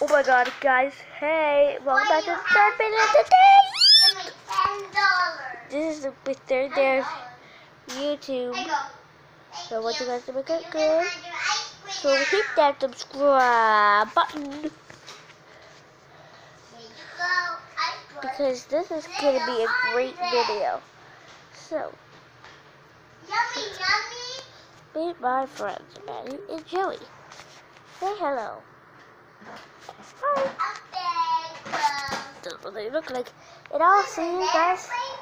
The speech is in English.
Oh my god, guys. Hey, welcome back to the third video today. Give me $10. This is the third day of YouTube. So I want you guys to make it good. So hit that subscribe button. Because this is going to be a great video. So, Yummy, yummy. meet my friends, Maddie and Joey. Say hello. Hi. Okay, That's what they look like. And I'll see you guys